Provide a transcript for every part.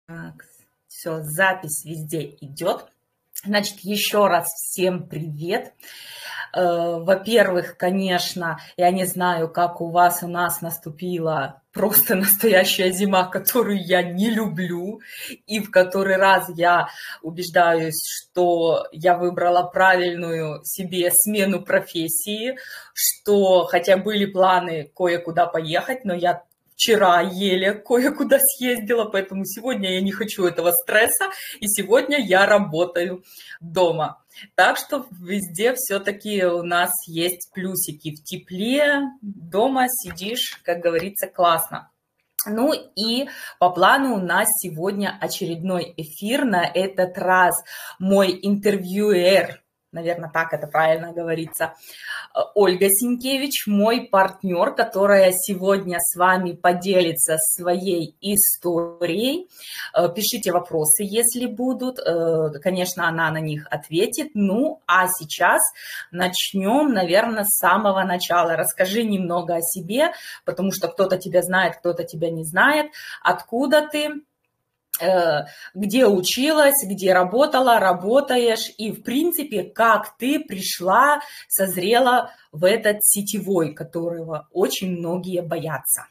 Так, все, запись везде идет. Значит, еще раз всем привет. Во-первых, конечно, я не знаю, как у вас, у нас наступила просто настоящая зима, которую я не люблю, и в который раз я убеждаюсь, что я выбрала правильную себе смену профессии, что хотя были планы кое-куда поехать, но я вчера еле кое-куда съездила, поэтому сегодня я не хочу этого стресса, и сегодня я работаю дома. Так что везде все-таки у нас есть плюсики. В тепле, дома сидишь, как говорится, классно. Ну и по плану у нас сегодня очередной эфир. На этот раз мой интервьюер, наверное, так это правильно говорится, Ольга Сенкевич, мой партнер, которая сегодня с вами поделится своей историей. Пишите вопросы, если будут. Конечно, она на них ответит. Ну, а сейчас начнем, наверное, с самого начала. Расскажи немного о себе, потому что кто-то тебя знает, кто-то тебя не знает. Откуда ты? Где училась, где работала, работаешь, и, в принципе, как ты пришла, созрела в этот сетевой, которого очень многие боятся.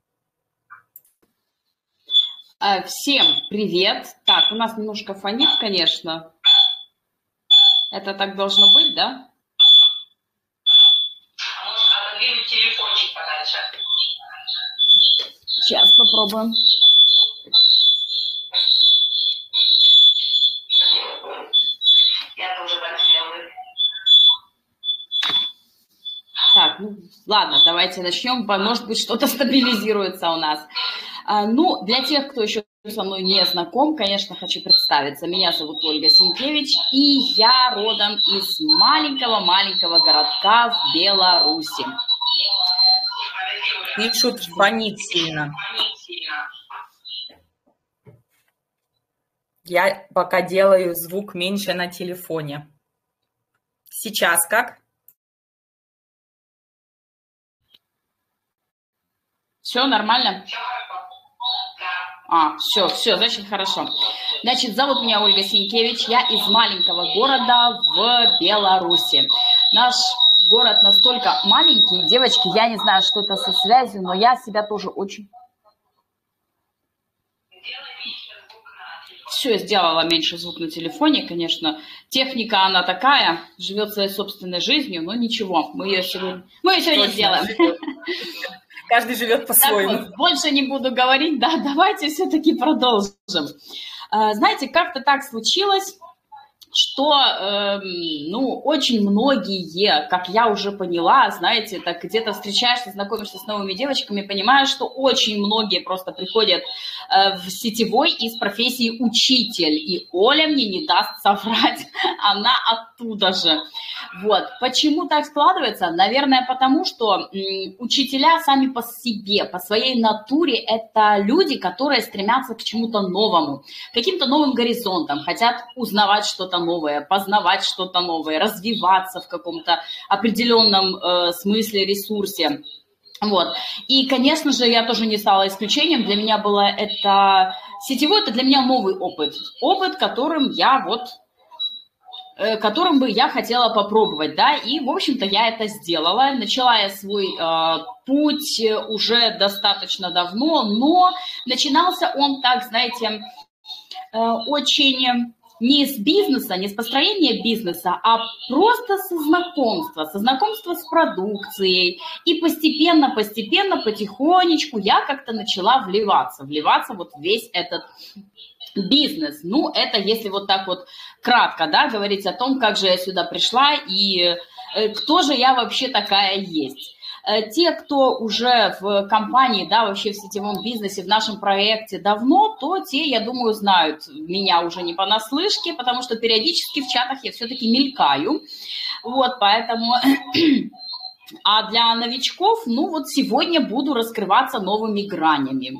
Всем привет. Так, у нас немножко фонит, конечно. Это так должно быть, да? Сейчас попробуем. Так, ну ладно, давайте начнем. Может быть, что-то стабилизируется у нас. Ну, для тех, кто еще со мной не знаком, конечно, хочу представиться. Меня зовут Ольга Сенкевич, и я родом из маленького-маленького городка в Беларуси. Пишут, фонит сильно. Я пока делаю звук меньше на телефоне. Сейчас как? Все нормально? Все, значит, хорошо. Значит, зовут меня Ольга Сенкевич, я из маленького города в Беларуси. Наш город настолько маленький, девочки, я не знаю, что это со связью, но я себя тоже очень... Все, сделала меньше звук на телефоне, конечно. Техника, она такая, живет своей собственной жизнью, но ничего, мы ее сегодня сделаем. Каждый живет по-своему. Вот, больше не буду говорить, да, давайте все-таки продолжим. Знаете, как-то так случилось, что, очень многие, как я уже поняла, знаете, так где-то встречаешься, знакомишься с новыми девочками, понимаешь, что очень многие просто приходят в сетевой из профессии учитель, и Оля мне не даст соврать, она оттуда же. Вот. Почему так складывается? Наверное, потому что учителя сами по себе, по своей натуре, это люди, которые стремятся к чему-то новому, каким-то новым горизонтам, хотят узнавать что-то новое, познавать что-то новое, развиваться в каком-то определенном смысле, ресурсе. Вот. И, конечно же, я тоже не стала исключением. Для меня было это сетевой, это для меня новый опыт, которым бы я хотела попробовать, да, и, в общем-то, я это сделала. Начала я свой путь уже достаточно давно, но начинался он так, знаете, очень не из бизнеса, не с построения бизнеса, а просто со знакомства с продукцией. И постепенно, потихонечку я как-то начала вливаться вот в весь этот бизнес. Ну, это если вот так вот кратко, да, говорить о том, как же я сюда пришла и кто же я вообще такая есть. Те, кто уже в компании, да, вообще в сетевом бизнесе, в нашем проекте давно, то те, я думаю, знают меня уже не понаслышке, потому что периодически в чатах я все-таки мелькаю. Вот, поэтому... А для новичков, ну вот сегодня буду раскрываться новыми гранями.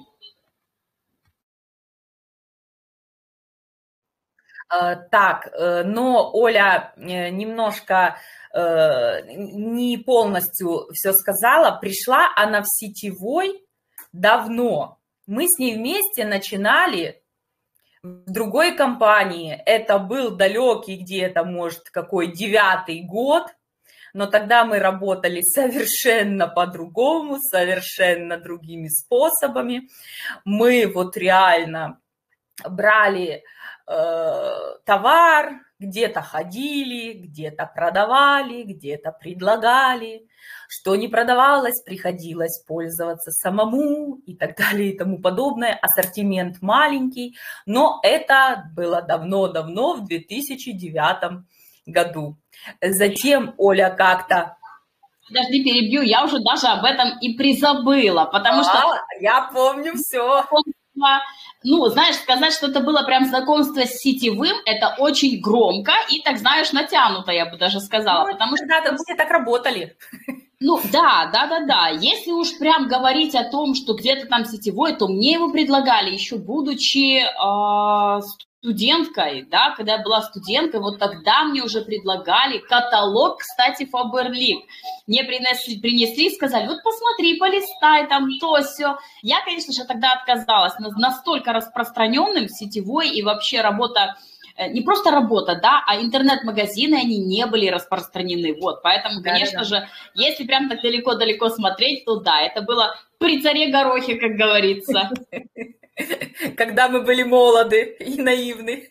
Так, но Оля немножко не полностью все сказала. Пришла она в сетевой давно. Мы с ней вместе начинали в другой компании это был далекий где-то, может, какой 9-й год, но тогда мы работали совершенно по-другому, совершенно другими способами. Мы вот реально брали товар, где-то ходили, где-то продавали, где-то предлагали. Что не продавалось, приходилось пользоваться самому и так далее и тому подобное. Ассортимент маленький, но это было давно-давно, в 2009 году. Затем Оля как-то... Подожди, перебью, я уже даже об этом и призабыла, потому что... Я помню все. Ну, знаешь, сказать, что это было прям знакомство с сетевым, это очень громко и, так знаешь, натянуто, я бы даже сказала. Ну, потому что мы так работали. Ну, да. Если уж прям говорить о том, что где-то там сетевой, то мне его предлагали еще будучи студенткой, да, когда я была студенткой, вот тогда мне уже предлагали каталог, кстати, Faberlic. Мне принесли, сказали, вот посмотри, полистай там то все. Я, конечно же, тогда отказалась. Настолько распространенным сетевой и вообще работа, не просто работа, да, а интернет-магазины, они не были распространены. Вот, поэтому, конечно же, если прям так далеко-далеко смотреть, то да, это было при царе Горохе, как говорится. Когда мы были молоды и наивны.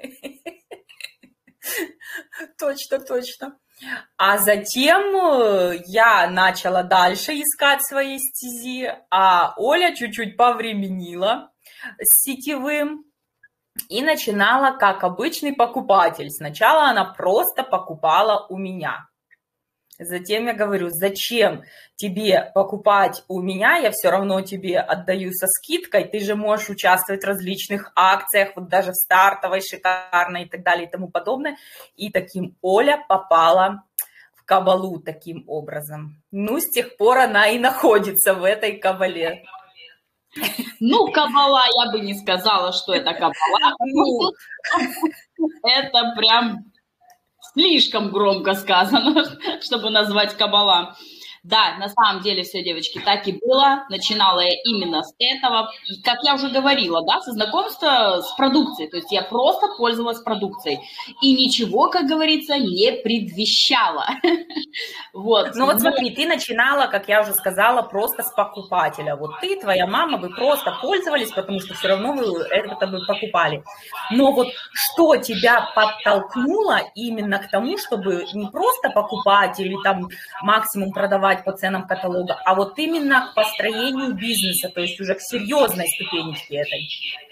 Точно. А затем я начала дальше искать свои стези, а Оля чуть-чуть повременила с сетевым и начинала как обычный покупатель. Сначала она просто покупала у меня. Затем я говорю, зачем тебе покупать у меня, я все равно тебе отдаю со скидкой, ты же можешь участвовать в различных акциях, вот даже в стартовой, шикарной и так далее и тому подобное. И таким Оля попала в кабалу таким образом. Ну, с тех пор она и находится в этой кабале. Ну, кабала, я бы не сказала, что это кабала. Это прям... слишком громко сказано, чтобы назвать кабала. Да, на самом деле все, девочки, так и было. Начинала я именно с этого. И, как я уже говорила, да, со знакомства с продукцией. То есть я просто пользовалась продукцией. И ничего, как говорится, не предвещала. Вот. Ну вот смотри, ты начинала, как я уже сказала, просто с покупателя. Вот ты, твоя мама, вы просто пользовались, потому что все равно вы это бы покупали. Но вот что тебя подтолкнуло именно к тому, чтобы не просто покупать или там максимум продавать по ценам каталога, а вот именно к построению бизнеса, то есть уже к серьезной ступенечке этой?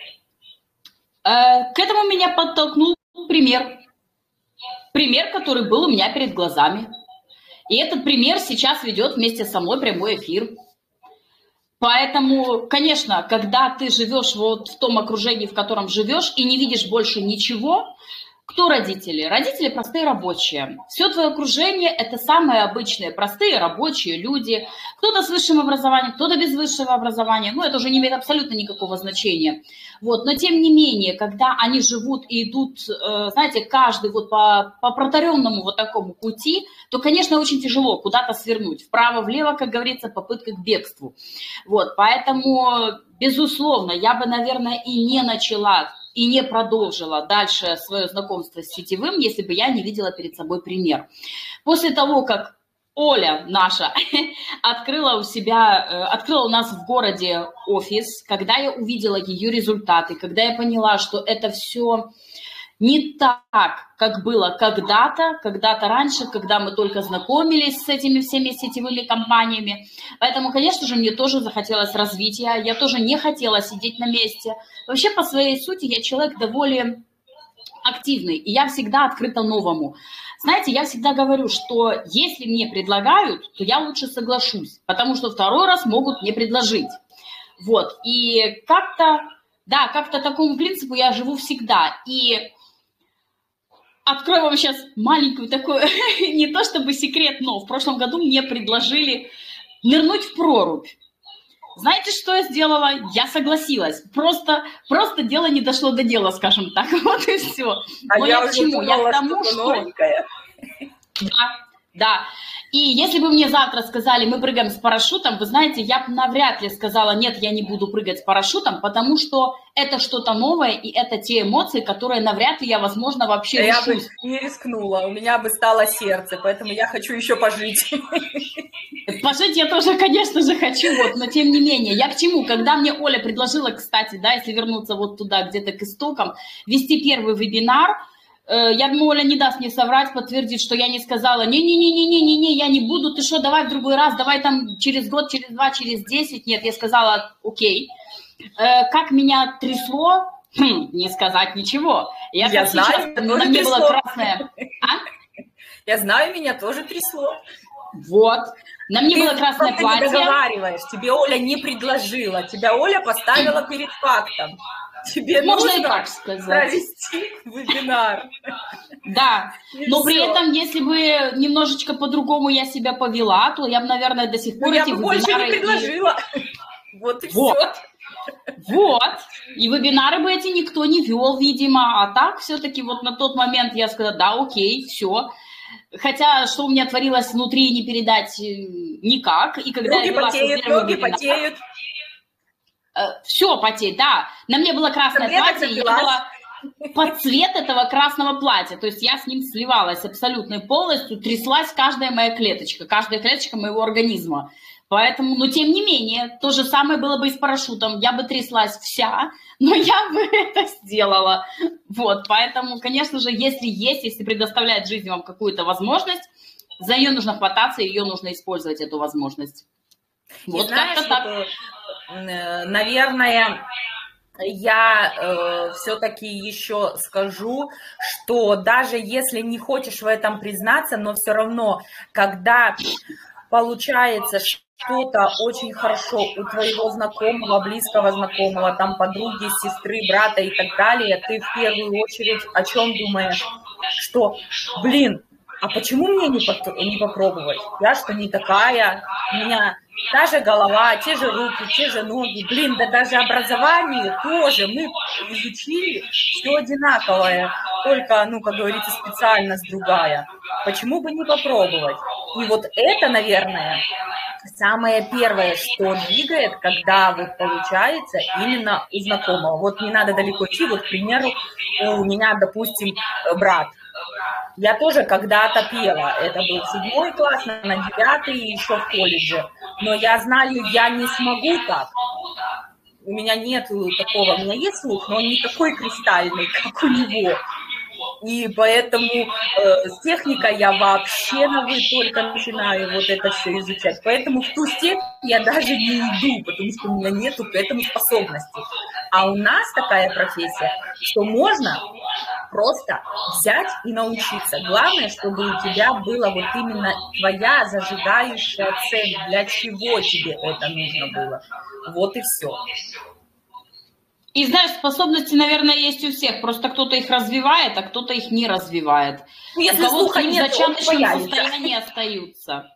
К этому меня подтолкнул пример. Пример, который был у меня перед глазами. И этот пример сейчас ведет вместе со мной прямой эфир. Поэтому, конечно, когда ты живешь вот в том окружении, в котором живешь, и не видишь больше ничего, кто родители? Родители простые рабочие. Все твое окружение – это самые обычные, простые рабочие люди. Кто-то с высшим образованием, кто-то без высшего образования. Ну, это уже не имеет абсолютно никакого значения. Вот. Но, тем не менее, когда они живут и идут, знаете, каждый вот по протаренному вот такому пути, то, конечно, очень тяжело куда-то свернуть. Вправо-влево, как говорится, попытка к бегству. Вот. Поэтому, безусловно, я бы, наверное, и не начала и не продолжила дальше свое знакомство с сетевым, если бы я не видела перед собой пример. После того, как Оля наша открыла у нас в городе офис, когда я увидела ее результаты, когда я поняла, что это все не так, как было когда-то раньше, когда мы только знакомились с этими всеми сетевыми компаниями. Поэтому, конечно же, мне тоже захотелось развития, я тоже не хотела сидеть на месте. Вообще, по своей сути, я человек довольно активный, и я всегда открыта новому. Знаете, я всегда говорю, что если мне предлагают, то я лучше соглашусь, потому что второй раз могут не предложить. Вот, и как-то такому принципу я живу всегда. И открою вам сейчас маленькую такую, не то чтобы секрет, но в прошлом году мне предложили нырнуть в прорубь. Знаете, что я сделала? Я согласилась. Просто дело не дошло до дела, скажем так. Вот и все. А я уже думала, что новенькая. Да. Да. И если бы мне завтра сказали, мы прыгаем с парашютом, вы знаете, я бы навряд ли сказала, нет, я не буду прыгать с парашютом, потому что это что-то новое, и это те эмоции, которые навряд ли я, возможно, вообще решусь. Я бы не рискнула, у меня бы стало сердце, поэтому я хочу еще пожить. Пожить я тоже, конечно же, хочу, вот, но тем не менее. Я к чему? Когда мне Оля предложила, кстати, да, если вернуться вот туда, где-то к истокам, вести первый вебинар, я думаю, Оля не даст мне соврать, подтвердит, что я не сказала, не-не-не-не-не-не, я не буду, ты что, давай в другой раз, давай там через год, через 2, через 10. Нет, я сказала, окей. Как меня трясло, не сказать ничего. Я знаю, сейчас, на мне было красное... Я знаю, меня тоже трясло. Вот. На мне было красное платье. Ты не договариваешь, тебе Оля не предложила, тебя Оля поставила перед фактом. Тебе можно нужно и так сказать. провести вебинар. Да, но при этом, если бы немножечко по-другому я себя повела, то я бы, наверное, до сих пор эти вебинары... Я бы больше не предложила. Вот и вот. все. Вот. И вебинары бы эти никто не вел, видимо. А так все-таки вот на тот момент я сказала, да, окей, все. Хотя, что у меня творилось внутри, не передать никак. И когда руки потеют, ноги потеют. Все потеет, да. На мне было красное платье, я была под цвет этого красного платья. То есть я с ним сливалась абсолютно и полностью, тряслась каждая моя клеточка, каждая клеточка моего организма. Поэтому, но тем не менее, то же самое было бы и с парашютом. Я бы тряслась вся, но я бы это сделала. Вот, поэтому, конечно же, если предоставляет жизнь вам какую-то возможность, за нее нужно хвататься, ее нужно использовать, эту возможность. Вот как-то так. Наверное, я все-таки еще скажу, что даже если не хочешь в этом признаться, но все равно, когда получается что-то очень хорошо у твоего знакомого, близкого знакомого, там подруги, сестры, брата и так далее, ты в первую очередь о чем думаешь? Что, блин, а почему мне не попробовать? Я что, не такая? У меня та же голова, те же руки, те же ноги. Блин, да даже образование тоже. Мы изучили все одинаковое, только, ну, как говорится, специальность другая. Почему бы не попробовать? И вот это, наверное, самое первое, что двигает, когда вот получается именно у знакомого. Вот не надо далеко идти. Вот, к примеру, у меня, допустим, брат. Я тоже когда-то пела, это был 7 класс, на 9 еще в колледже, но я знаю, я не смогу так, у меня нет такого, у меня есть слух, но он не такой кристальный, как у него, и поэтому с техникой я вообще на «вы» только начинаю вот это все изучать, поэтому в ту степень я даже не иду, потому что у меня нету к этому способности, а у нас такая профессия, что можно просто взять и научиться. Главное, чтобы у тебя была вот именно твоя зажигающая цель, для чего тебе это нужно было. Вот и все. И знаешь, способности, наверное, есть у всех, просто кто-то их развивает, а кто-то их не развивает. Ну, если слуха нет, в зачаточном состоянии остаются.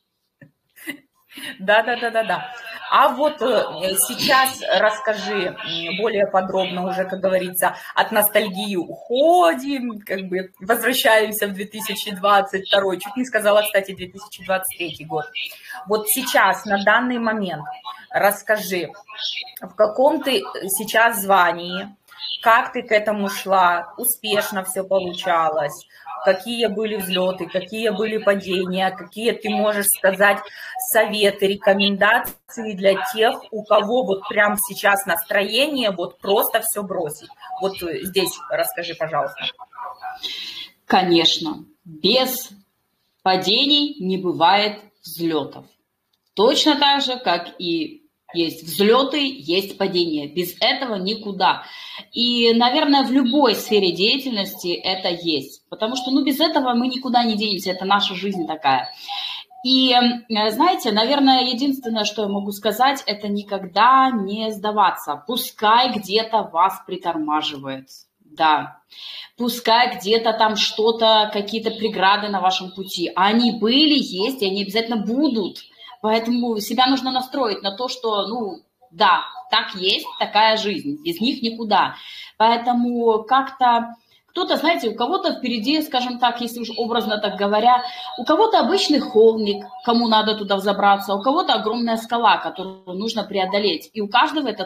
Да. А вот сейчас расскажи более подробно уже, как говорится, от ностальгии уходим, как бы возвращаемся в 2022, чуть не сказала, кстати, 2023 год. Вот сейчас, на данный момент, расскажи, в каком ты сейчас звании, как ты к этому шла, успешно все получалось, какие были взлеты, какие были падения, какие ты можешь сказать советы, рекомендации для тех, у кого вот прямо сейчас настроение вот просто все бросить. Вот здесь расскажи, пожалуйста. Конечно, без падений не бывает взлетов. Точно так же, как и есть взлеты, есть падения. Без этого никуда. И, наверное, в любой сфере деятельности это есть. Потому что, без этого мы никуда не денемся. Это наша жизнь такая. И, знаете, наверное, единственное, что я могу сказать, это никогда не сдаваться. Пускай где-то вас притормаживает. Да. Пускай где-то там что-то, какие-то преграды на вашем пути. Они были, есть, и они обязательно будут. Поэтому себя нужно настроить на то, что, да, так есть, такая жизнь, без них никуда. Поэтому как-то Кто-то, знаете, у кого-то впереди, скажем так, если уж образно так говоря, у кого-то обычный холмик, кому надо туда взобраться, у кого-то огромная скала, которую нужно преодолеть. И у каждого этот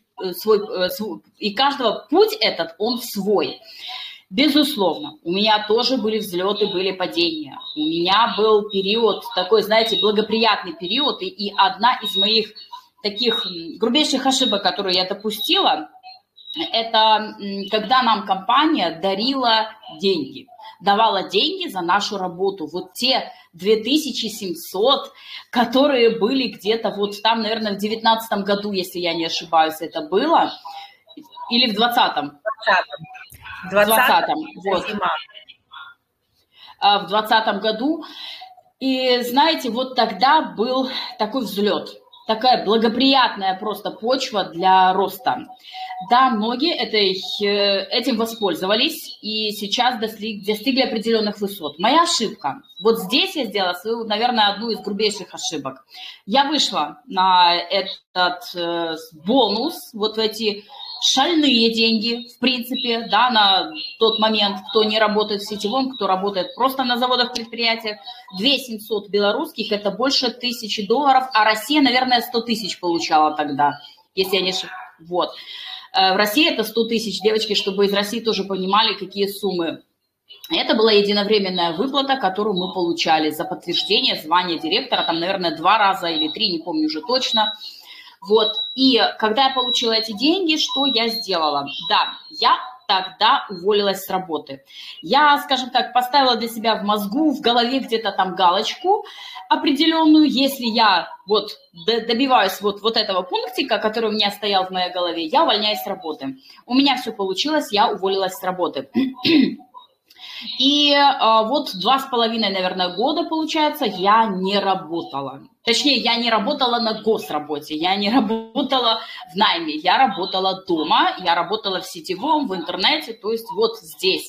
и каждого путь этот, он свой. Безусловно, у меня тоже были взлеты, были падения. У меня был период, такой, знаете, благоприятный период, и одна из моих таких грубейших ошибок, которые я допустила, это когда нам компания давала деньги за нашу работу. Вот те 2700, которые были где-то вот там, наверное, в 2019 году, если я не ошибаюсь, это было, или в 2020. В 2020, вот. В 2020 году. И знаете, вот тогда был такой взлет, такая благоприятная просто почва для роста. Да, многие этим воспользовались и сейчас достигли определенных высот. Моя ошибка. Вот здесь я сделала свою, наверное, одну из грубейших ошибок. Я вышла на этот бонус, вот в эти шальные деньги, в принципе, да, на тот момент, кто не работает в сетевом, кто работает просто на заводах, предприятиях. 2700 белорусских, это больше $1000, а Россия, наверное, 100 тысяч получала тогда, если я не ошибаюсь. Вот. В России это 100 тысяч, девочки, чтобы из России тоже понимали, какие суммы. Это была единовременная выплата, которую мы получали за подтверждение звания директора, там, наверное, 2 раза или 3, не помню уже точно. Вот, и когда я получила эти деньги, что я сделала? Да, я тогда уволилась с работы. Я, скажем так, поставила для себя в мозгу, в голове где-то там галочку определенную. Если я вот добиваюсь вот этого пунктика, который у меня стоял в моей голове, я увольняюсь с работы. У меня все получилось, я уволилась с работы. И вот 2,5, наверное, года, получается, я не работала. Точнее, я не работала на госработе, я не работала в найме, я работала дома, я работала в сетевом, в интернете, то есть вот здесь.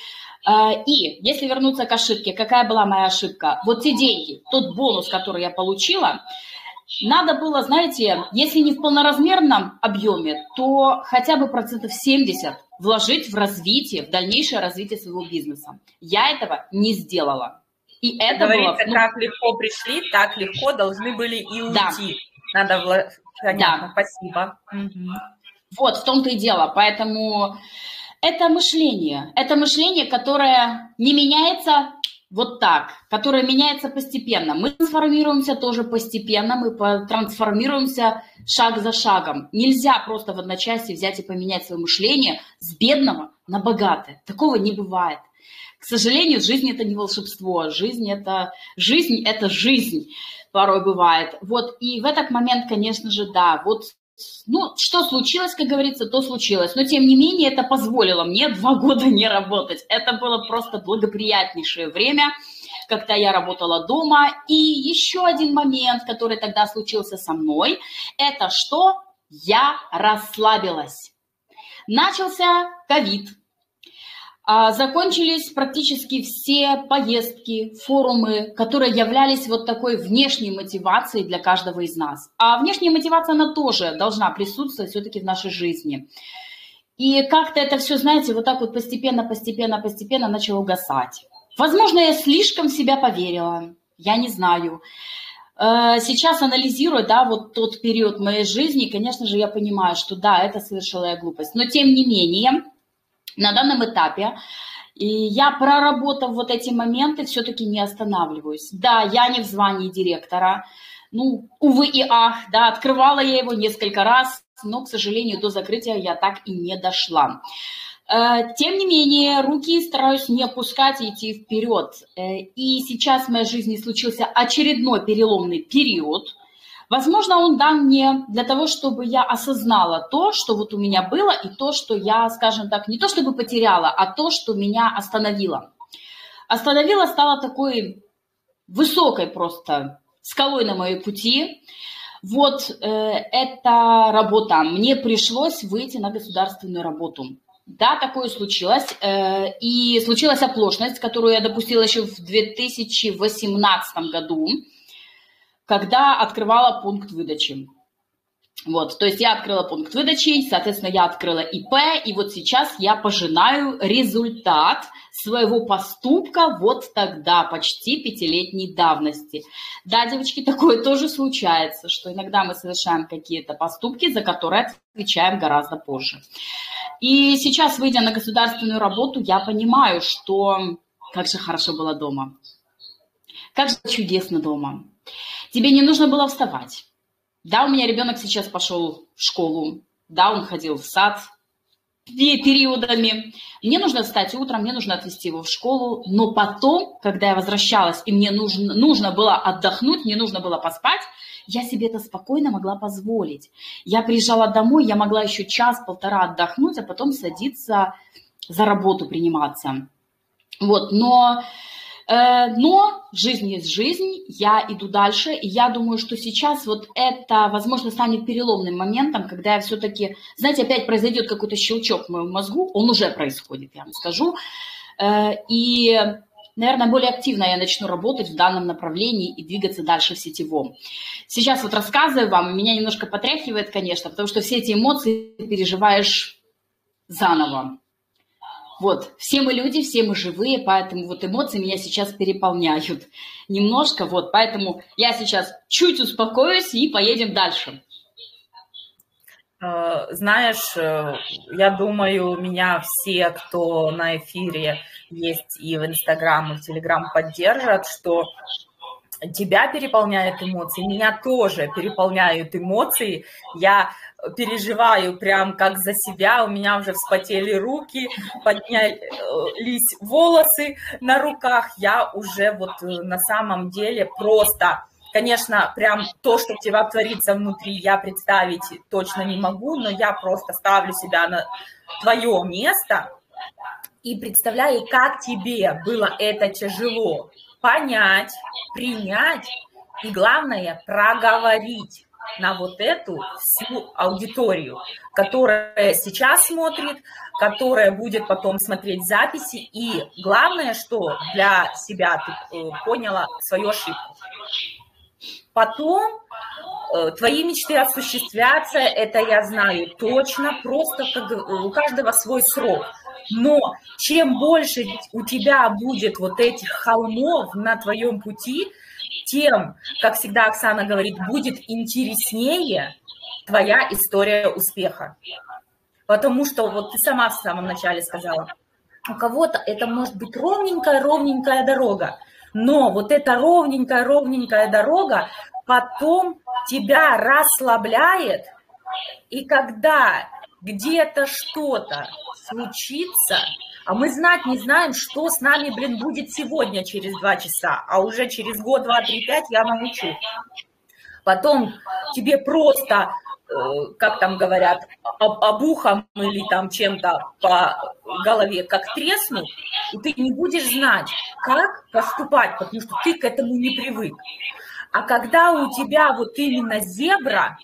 И если вернуться к ошибке, какая была моя ошибка? Вот те деньги, тот бонус, который я получила, надо было, знаете, если не в полноразмерном объеме, то хотя бы 70% вложить в развитие, в дальнейшее развитие своего бизнеса. Я этого не сделала. И это говорится, было, как легко пришли, так легко должны были и уйти. Да. Надо понятно, да. Спасибо. Угу. Вот, в том-то и дело. Поэтому это мышление, которое не меняется вот так, которое меняется постепенно. Мы трансформируемся тоже постепенно, мы трансформируемся шаг за шагом. Нельзя просто в одночасье взять и поменять свое мышление с бедного на богатое. Такого не бывает. К сожалению, жизнь – это не волшебство, жизнь – это жизнь, порой бывает. Вот, и в этот момент, конечно же, да, вот, ну, что случилось, как говорится, то случилось. Но, тем не менее, это позволило мне 2 года не работать. Это было просто благоприятнейшее время, когда я работала дома. И еще один момент, который тогда случился со мной, это что? Я расслабилась. Начался ковид. Закончились практически все поездки, форумы, которые являлись вот такой внешней мотивацией для каждого из нас. А внешняя мотивация, она тоже должна присутствовать все-таки в нашей жизни. И как-то это все, знаете, вот так вот постепенно начало угасать. Возможно, я слишком в себя поверила, я не знаю. Сейчас анализируя, да, вот тот период моей жизни, конечно же, я понимаю, что да, это совершила я глупость. Но тем не менее, на данном этапе я, проработав вот эти моменты, все-таки не останавливаюсь. Да, я не в звании директора, ну, увы и ах, да, открывала я его несколько раз, но, к сожалению, до закрытия я так и не дошла. Тем не менее, руки стараюсь не опускать и идти вперед. И сейчас в моей жизни случился очередной переломный период. Возможно, он дан мне для того, чтобы я осознала то, что вот у меня было, и то, что я, скажем так, не то чтобы потеряла, а то, что меня остановило. Остановило, стало такой высокой просто скалой на моем пути. Вот эта работа. Мне пришлось выйти на государственную работу. Да, такое случилось. И случилась оплошность, которую я допустила еще в 2018 году, когда открывала пункт выдачи. Вот, то есть я открыла пункт выдачи, соответственно, я открыла ИП, и вот сейчас я пожинаю результат своего поступка вот тогда, почти 5-летней давности. Да, девочки, такое тоже случается, что иногда мы совершаем какие-то поступки, за которые отвечаем гораздо позже. И сейчас, выйдя на государственную работу, я понимаю, что как же хорошо было дома, как же чудесно дома. Тебе не нужно было вставать. Да, у меня ребенок сейчас пошел в школу, да, он ходил в сад периодами. Мне нужно встать утром, мне нужно отвезти его в школу, но потом, когда я возвращалась, и мне нужно было отдохнуть, мне нужно было поспать, я себе это спокойно могла позволить. Я приезжала домой, я могла еще час-полтора отдохнуть, а потом садиться за работу приниматься. Вот, но жизнь есть жизнь, я иду дальше, и я думаю, что сейчас вот это, возможно, станет переломным моментом, когда я все-таки, знаете, опять произойдет какой-то щелчок в моем мозгу, он уже происходит, я вам скажу, и, наверное, более активно я начну работать в данном направлении и двигаться дальше в сетевом. Сейчас вот рассказываю вам, меня немножко потряхивает, конечно, потому что все эти эмоции переживаешь заново. Вот, все мы люди, все мы живые, поэтому вот эмоции меня сейчас переполняют немножко, вот, поэтому я сейчас чуть успокоюсь и поедем дальше. Знаешь, я думаю, меня все, кто на эфире есть и в Инстаграм, и в Телеграм, поддержат, что тебя переполняют эмоции, меня тоже переполняют эмоции. Я переживаю прям как за себя, у меня уже вспотели руки, поднялись волосы на руках. Я уже вот на самом деле просто, конечно, прям то, что у тебя творится внутри, я представить точно не могу, но я просто ставлю себя на твое место и представляю, как тебе было это тяжело понять, принять и, главное, проговорить на вот эту всю аудиторию, которая сейчас смотрит, которая будет потом смотреть записи. И главное, что для себя ты поняла свою ошибку. Потом твои мечты осуществятся, это я знаю точно, просто у каждого свой срок. Но чем больше у тебя будет вот этих холмов на твоем пути, тем, как всегда Оксана говорит, будет интереснее твоя история успеха. Потому что вот ты сама в самом начале сказала, у кого-то это может быть ровненькая дорога, но вот эта ровненькая дорога потом тебя расслабляет, и когда где-то что-то случится, а мы знать не знаем, что с нами, будет сегодня через 2 часа, а уже через год, 2, 3, 5 я научу. Потом тебе просто, как там говорят, обухом или там чем-то по голове как треснут, и ты не будешь знать, как поступать, потому что ты к этому не привык. А когда у тебя вот именно зебра,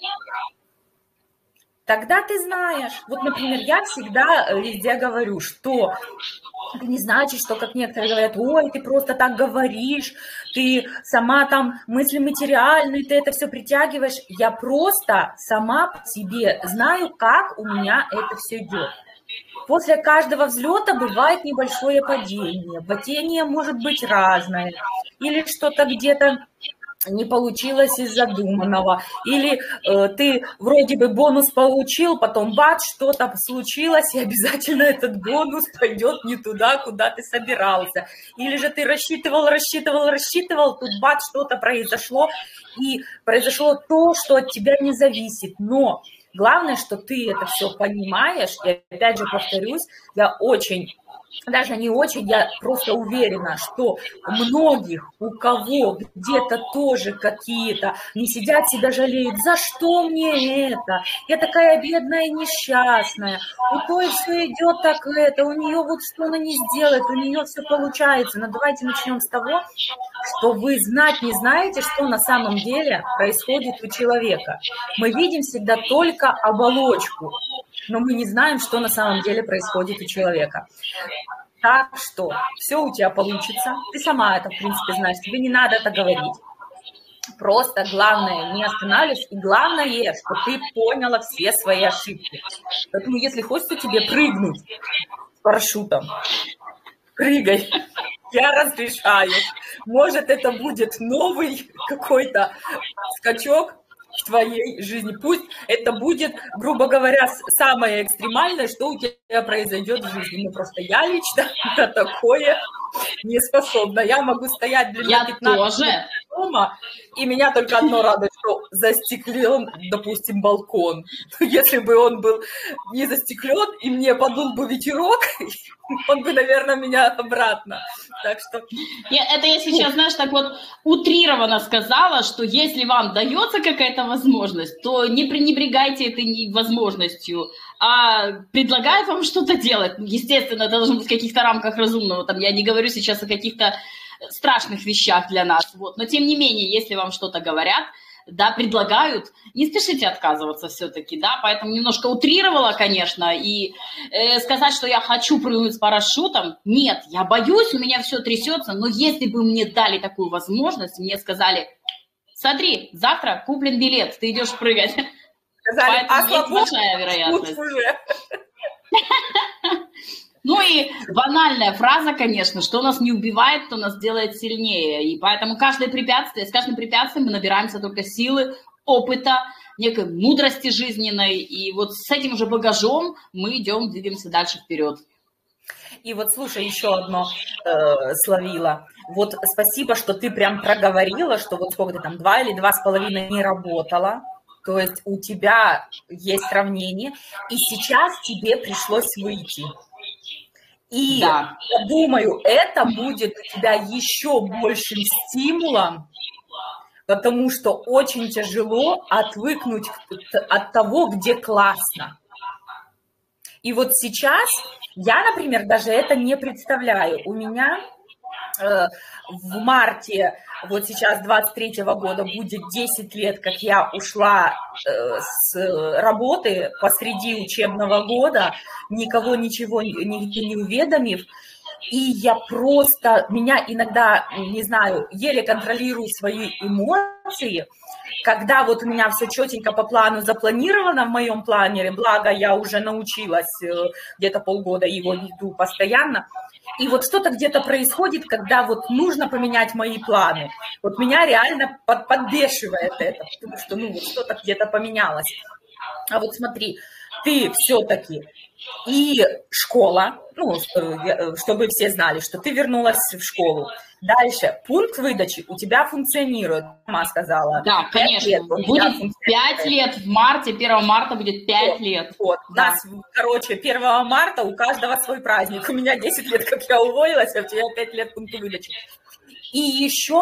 тогда ты знаешь. Вот, например, я всегда везде говорю, что это не значит, что, как некоторые говорят, ой, ты просто так говоришь, ты сама там мысли материальные, ты это все притягиваешь. Я просто сама по себе знаю, как у меня это все идет. После каждого взлета бывает небольшое падение. Падение может быть разное. Или что-то где-то не получилось из задуманного, или ты вроде бы бонус получил, потом бац, что-то случилось, и обязательно этот бонус пойдет не туда, куда ты собирался. Или же ты рассчитывал, тут бац, что-то произошло, и произошло то, что от тебя не зависит. Но главное, что ты это все понимаешь, и опять же повторюсь, я даже не очень, я просто уверена, что многих, у кого где-то тоже какие-то, не сидят себя жалеют, за что мне это? Я такая бедная и несчастная, у той все идет так это, у нее вот что она не сделает, у нее все получается. Но давайте начнем с того, что вы знать не знаете, что на самом деле происходит у человека. Мы видим всегда только оболочку, но мы не знаем, что на самом деле происходит у человека. Так что все у тебя получится. Ты сама это, в принципе, знаешь. Тебе не надо это говорить. Просто главное, не останавливайся, и главное, что ты поняла все свои ошибки. Поэтому, если хочется тебе прыгнуть с парашютом, прыгай, я разрешаю. Может, это будет новый какой-то скачок в твоей жизни. Пусть это будет, грубо говоря, самое экстремальное, что у тебя произойдет в жизни. Ну, просто я лично на такое не способна. Я могу стоять, на 15 минут дома, и меня только одно радует, что застеклен, допустим, балкон. Если бы он был не застеклен, и мне подул бы ветерок, он бы, наверное, меня обратно. Так что... Это я сейчас, знаешь, так вот утрированно сказала, что если вам дается какая-то возможность, то не пренебрегайте этой возможностью, а предлагают вам что-то делать. Естественно, это должно быть в каких-то рамках разумного. Там я не говорю сейчас о каких-то страшных вещах для нас. Вот. Но тем не менее, если вам что-то говорят, да, предлагают, не спешите отказываться все-таки, да, поэтому немножко утрировала, конечно, и сказать, что я хочу прыгнуть с парашютом, нет, я боюсь, у меня все трясется, но если бы мне дали такую возможность, мне сказали, смотри, завтра куплен билет, ты идешь прыгать, сказали, поэтому есть большая вероятность. Ну и банальная фраза, конечно, что нас не убивает, то нас делает сильнее. И поэтому с каждым препятствием мы набираемся только силы, опыта, некой мудрости жизненной. И вот с этим уже багажом мы идем, двигаемся дальше вперед. И вот слушай, еще одно словила. Вот спасибо, что ты прям проговорила, что вот сколько ты там, 2 или 2,5 не работала. То есть у тебя есть сравнение, и сейчас тебе пришлось выйти. И да. Я думаю, это будет у тебя еще большим стимулом, потому что очень тяжело отвыкнуть от того, где классно. И вот сейчас я, например, даже это не представляю. У меня в марте, вот сейчас 23-го года, будет 10 лет, как я ушла с работы посреди учебного года, никого ничего не уведомив. И я просто, меня иногда, не знаю, еле контролирую свои эмоции, когда вот у меня все четенько по плану запланировано в моем планере, благо я уже научилась где-то полгода его веду постоянно, и вот что-то где-то происходит, когда вот нужно поменять мои планы. Вот меня реально подбешивает это, потому что ну вот что-то где-то поменялось. А вот смотри, ты все-таки и школа, ну, чтобы все знали, что ты вернулась в школу. Дальше, пункт выдачи у тебя функционирует, мама сказала. Да, конечно, будет 5 лет в марте, 1 марта будет 5 лет. Вот. Да. У нас, короче, 1 марта у каждого свой праздник. У меня 10 лет, как я уволилась, а у тебя 5 лет пункт выдачи. И еще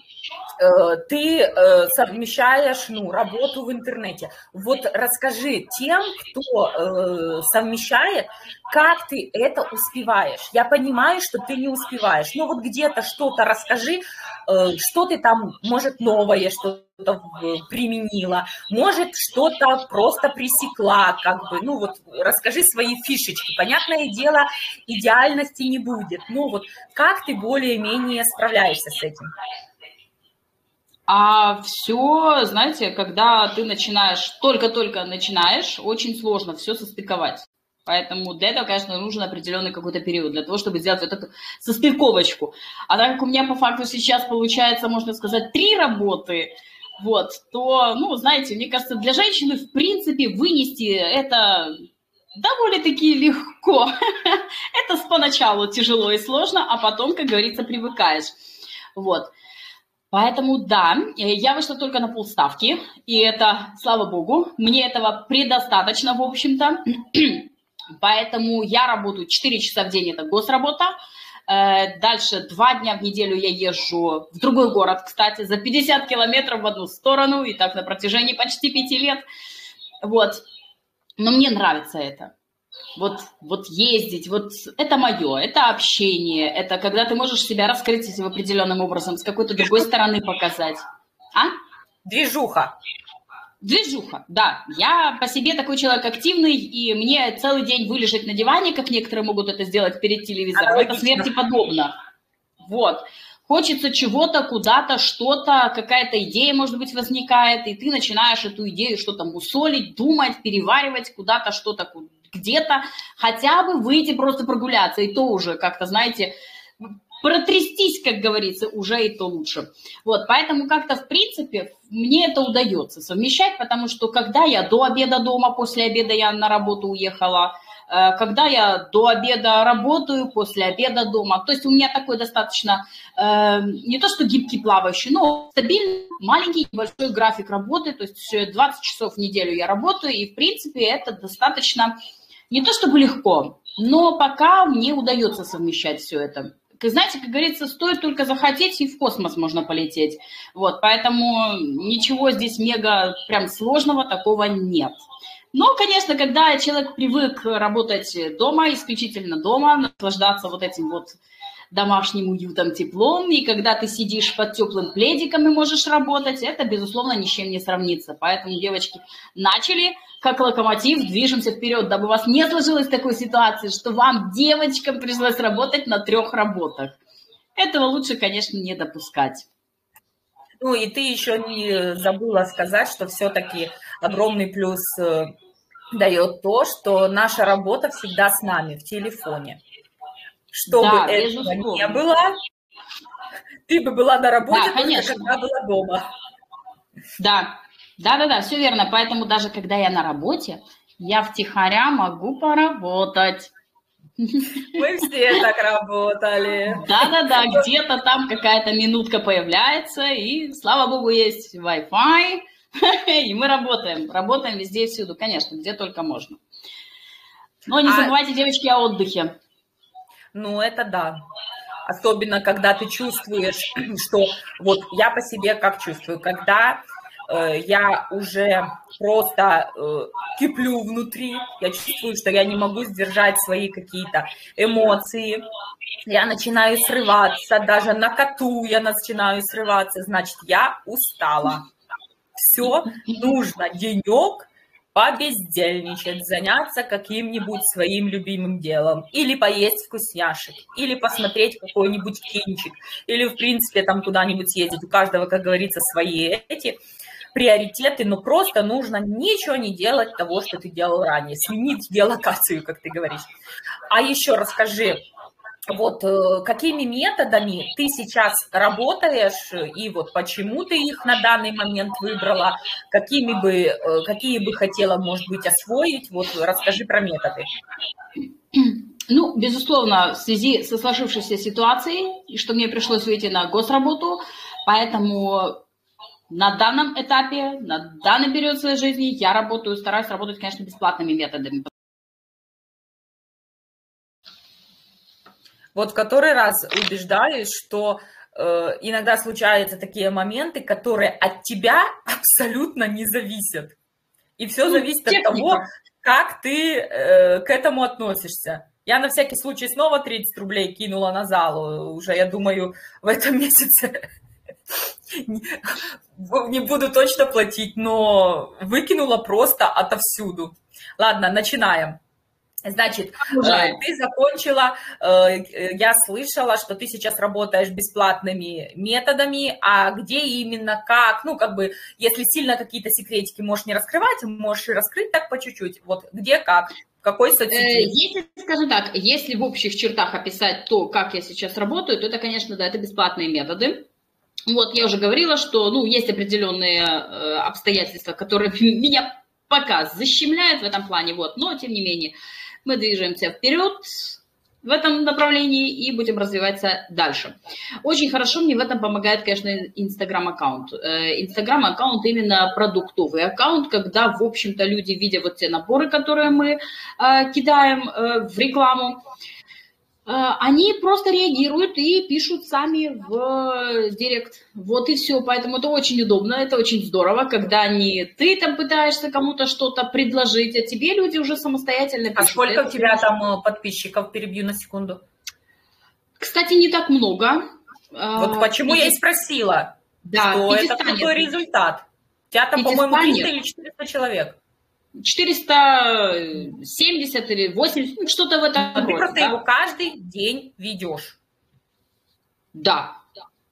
ты совмещаешь работу в интернете. Вот расскажи тем, кто совмещает, как ты это успеваешь. Я понимаю, что ты не успеваешь, но вот где-то что-то расскажи, что ты там, может, новое что-то применила, может, что-то просто пресекла, как бы, ну вот расскажи свои фишечки. Понятное дело, идеальности не будет, но вот как ты более-менее справляешься с этим? А все, знаете, когда ты начинаешь, только-только начинаешь, очень сложно все состыковать. Поэтому для этого, конечно, нужен определенный какой-то период для того, чтобы сделать вот эту состыковочку. А так как у меня по факту сейчас получается, можно сказать, 3 работы, вот, то, ну, знаете, мне кажется, для женщины, в принципе, вынести это довольно-таки легко. Это поначалу тяжело и сложно, а потом, как говорится, привыкаешь. Вот. Поэтому, да, я вышла только на полставки, и это, слава богу, мне этого предостаточно, в общем-то. Поэтому я работаю 4 часа в день, это госработа. Дальше 2 дня в неделю я езжу в другой город, кстати, за 50 километров в одну сторону, и так на протяжении почти 5 лет. Вот. Но мне нравится это. Вот ездить, вот это мое, это общение, это когда ты можешь себя раскрыть этим определенным образом, с какой-то другой стороны показать. А? Движуха. Движуха, да. Я по себе такой человек активный, и мне целый день вылежать на диване, как некоторые могут это сделать перед телевизором, это смерти подобно. Вот. хочется чего-то, куда-то, что-то, какая-то идея, может быть, возникает, и ты начинаешь эту идею что-то мусолить, думать, переваривать куда-то, что-то где-то, хотя бы выйти просто прогуляться, и то уже как-то, знаете, протрястись, как говорится, уже и то лучше. Вот, поэтому как-то, в принципе, мне это удается совмещать, потому что когда я до обеда дома, после обеда я на работу уехала, когда я до обеда работаю, после обеда дома. То есть у меня такой достаточно, не то что гибкий плавающий, но стабильный, маленький, небольшой график работы. То есть 20 часов в неделю я работаю, и в принципе это достаточно, не то чтобы легко, но пока мне удается совмещать все это. Знаете, как говорится, стоит только захотеть, и в космос можно полететь. Вот, поэтому ничего здесь мега прям сложного такого нет. Но, конечно, когда человек привык работать дома, исключительно дома, наслаждаться вот этим вот домашним уютом, теплом, и когда ты сидишь под теплым пледиком и можешь работать, это, безусловно, ни с чем не сравнится. Поэтому, девочки, начали как локомотив, движемся вперед, дабы у вас не сложилось такой ситуации, что вам, девочкам, пришлось работать на 3 работах. Этого лучше, конечно, не допускать. Ну и ты еще не забыла сказать, что все-таки огромный плюс дает то, что наша работа всегда с нами в телефоне. Чтобы Да, этого не было, ты бы была на работе, да, только когда была дома. Да, все верно. Поэтому даже когда я на работе, я втихаря могу поработать. Мы все так работали. Да, где-то там какая-то минутка появляется, и, слава богу, есть Wi-Fi, и мы работаем везде и всюду, конечно, где только можно. Но не забывайте, девочки, о отдыхе. Ну, это да. Особенно, когда ты чувствуешь, что вот я по себе как чувствую, когда я уже просто киплю внутри, я чувствую, что я не могу сдержать свои какие-то эмоции, я начинаю срываться, даже на коту я начинаю срываться, значит, я устала. Все, нужно денек побездельничать, заняться каким-нибудь своим любимым делом, или поесть вкусняшек, или посмотреть какой-нибудь кинчик, или, в принципе, там куда-нибудь съездить. У каждого, как говорится, свои эти приоритеты, но просто нужно ничего не делать того, что ты делал ранее, сменить геолокацию, как ты говоришь. А еще расскажи, вот какими методами ты сейчас работаешь, и вот почему ты их на данный момент выбрала, какие бы хотела, может быть, освоить, вот расскажи про методы. Ну, безусловно, в связи со сложившейся ситуацией, что мне пришлось выйти на госработу, поэтому на данном этапе, на данный период своей жизни я стараюсь работать, конечно, бесплатными методами. Вот в который раз убеждаюсь, что иногда случаются такие моменты, которые от тебя абсолютно не зависят. И все зависит от того, как ты к этому относишься. Я на всякий случай снова 30 рублей кинула на зал. Уже, я думаю, в этом месяце не буду точно платить, но выкинула просто отовсюду. Ладно, начинаем. Значит, ты закончила, я слышала, что ты сейчас работаешь бесплатными методами, а где именно, как, ну, как бы, если сильно какие-то секретики можешь не раскрывать, можешь и раскрыть так по чуть-чуть, вот где, как, в какой соцсети? Если, скажем так, если в общих чертах описать то, как я сейчас работаю, то это, конечно, да, это бесплатные методы. Вот, я уже говорила, что, ну, есть определенные обстоятельства, которые меня пока защемляют в этом плане, вот, но, тем не менее, мы движемся вперед в этом направлении и будем развиваться дальше. Очень хорошо мне в этом помогает, конечно, Инстаграм-аккаунт. Инстаграм-аккаунт именно продуктовый аккаунт, когда, в общем-то, люди, видя вот те наборы, которые мы кидаем в рекламу, они просто реагируют и пишут сами в директ. Вот и все. Поэтому это очень удобно, это очень здорово, когда не ты там пытаешься кому-то что-то предложить, а тебе люди уже самостоятельно пишут. А сколько у тебя там подписчиков? Перебью на секунду. Кстати, не так много. Вот почему я и спросила, да, что это крутой результат. У тебя там, по-моему, 300 или 400 человек. 470 или 80, что-то в этом роде. Ты просто его каждый день ведешь. Да,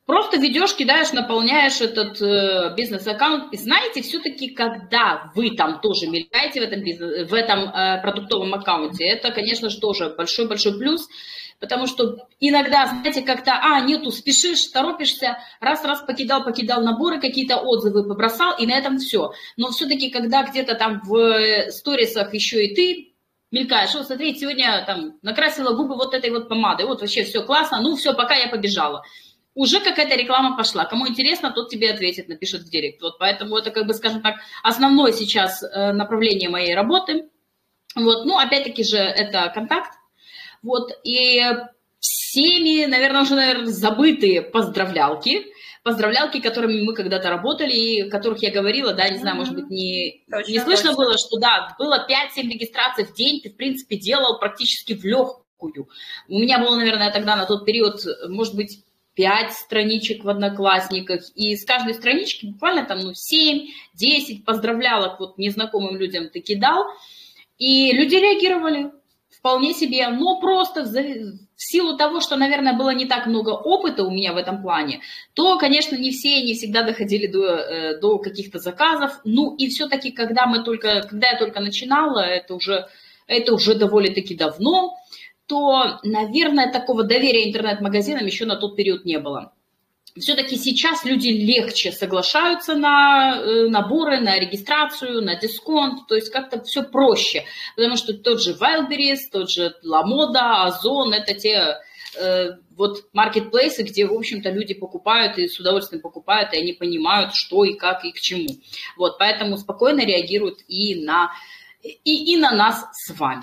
Просто ведешь, кидаешь, наполняешь этот бизнес-аккаунт. И знаете, все-таки, когда вы там тоже мелькаете в этом продуктовом аккаунте, это, конечно же, тоже большой-большой плюс, потому что иногда, знаете, как-то, нету, спешишь, торопишься, раз-раз покидал наборы, какие-то отзывы побросал, и на этом все. Но все-таки, когда где-то там в сторисах еще и ты мелькаешь, вот смотрите, сегодня там накрасила губы вот этой вот помадой, вот вообще все классно, ну все, пока я побежала. Уже какая-то реклама пошла. Кому интересно, тот тебе ответит, напишет в директ. Вот поэтому это, как бы, скажем так, основное сейчас направление моей работы. Вот, ну, опять-таки же, это контакт. Вот, и всеми, наверное, уже забытые поздравлялки, которыми мы когда-то работали, и о которых я говорила, да, не знаю, может быть, не слышно было, что, да, было 5-7 регистраций в день, ты, в принципе, делал практически в легкую. У меня было, наверное, тогда на тот период, может быть, 5 страничек в Одноклассниках, и с каждой странички буквально там, 7-10 поздравлялок вот незнакомым людям ты кидал, и люди реагировали вполне себе, но просто в силу того, что, наверное, было не так много опыта у меня в этом плане, то, конечно, не все, не всегда доходили до каких-то заказов, ну и все-таки, когда я только начинала, это уже довольно-таки давно, то, наверное, такого доверия интернет-магазинам еще на тот период не было. Все-таки сейчас люди легче соглашаются на наборы, на регистрацию, на дисконт, то есть как-то все проще, потому что тот же Wildberries, тот же LaModa, Озон, это те вот маркетплейсы, где, в общем-то, люди покупают и с удовольствием покупают, и они понимают, что и как и к чему. Вот, поэтому спокойно реагируют и на нас с вами.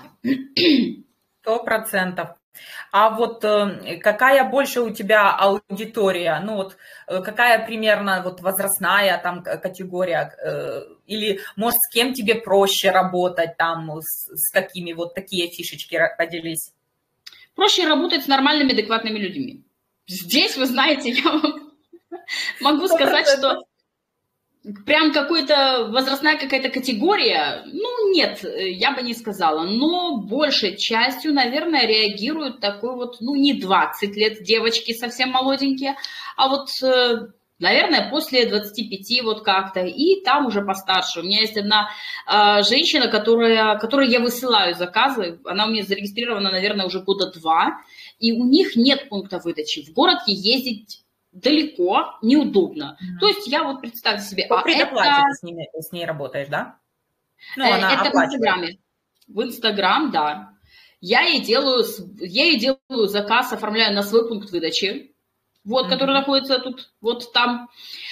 100%. А вот какая больше у тебя аудитория? Ну вот какая примерно вот возрастная там категория? Или, может, с кем тебе проще работать там, с какими вот такие фишечки поделись? Проще работать с нормальными, адекватными людьми. Здесь, вы знаете, я вам могу сказать, что прям возрастная какая-то категория, ну, нет, я бы не сказала, но большей частью, наверное, реагируют такой вот, ну, не 20 лет девочки совсем молоденькие, а вот, наверное, после 25 вот как-то, и там уже постарше. У меня есть одна женщина, которой я высылаю заказы, она у меня зарегистрирована, наверное, уже года 2, и у них нет пункта выдачи. В город ей ездить далеко, неудобно. То есть я вот, представьте себе... По предоплате ты с ней работаешь, да? Ну, она это оплачивает. в Инстаграме. В Инстаграм, да. Я ей делаю заказ, оформляю на свой пункт выдачи, вот, который находится тут, вот там.